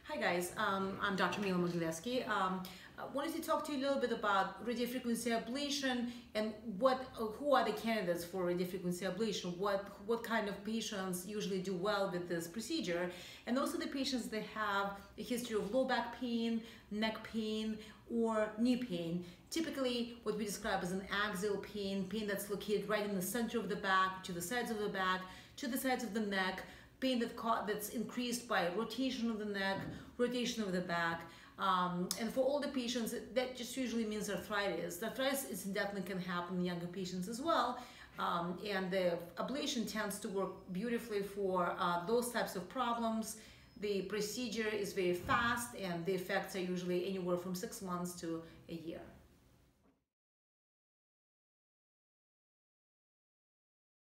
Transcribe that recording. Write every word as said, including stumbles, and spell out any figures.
Hi guys, um, I'm Doctor Mila Mogilevsky. Um, I wanted to talk to you a little bit about radiofrequency ablation and what, uh, who are the candidates for radiofrequency ablation, what, what kind of patients usually do well with this procedure, and also the patients that have a history of low back pain, neck pain, or knee pain. Typically, what we describe as an axial pain, pain that's located right in the center of the back, to the sides of the back, to the sides of the neck, pain that that's increased by rotation of the neck, rotation of the back. Um, and for older patients, that just usually means arthritis. The arthritis is definitely can happen in younger patients as well. Um, and the ablation tends to work beautifully for uh, those types of problems. The procedure is very fast and the effects are usually anywhere from six months to a year.